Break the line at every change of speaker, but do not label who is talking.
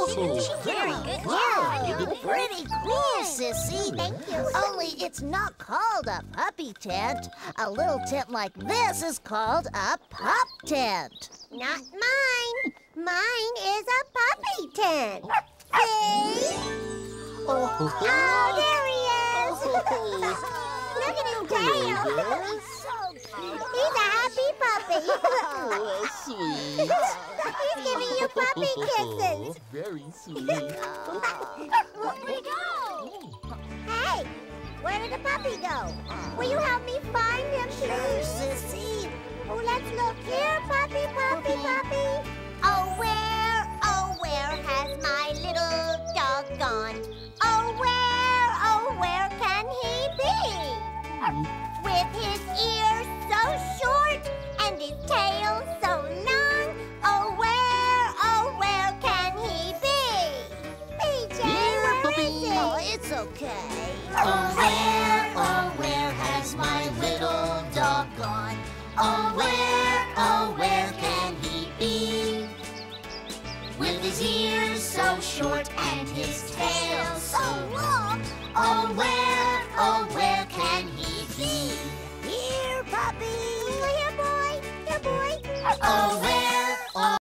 Very good. Yeah, pretty cool, Sissy.
Thank you.
Only it's not called a puppy tent. A little tent like this is called a pup tent.
Not mine. Mine is a puppy tent. See? Oh, there he is. Look at his tail. He's a happy puppy.
Sweet.
He's giving you puppy kisses.
Very sweet.
Where'd he go? Hey, where did the puppy go? Will you help me find him, please?
Sissy.
Oh, let's look here, puppy, puppy, puppy. Oh, where has my little dog gone? Oh, where can he be? With his ears so short and his tail so long, oh, where can he be? PJ, where is he?
Oh, it's okay.
Oh, where has my little dog gone? Oh, where can he be? With his ears so short and his tail so long, oh, where can he be?
Here, puppy. Here, boy. Here, boy.
Oh,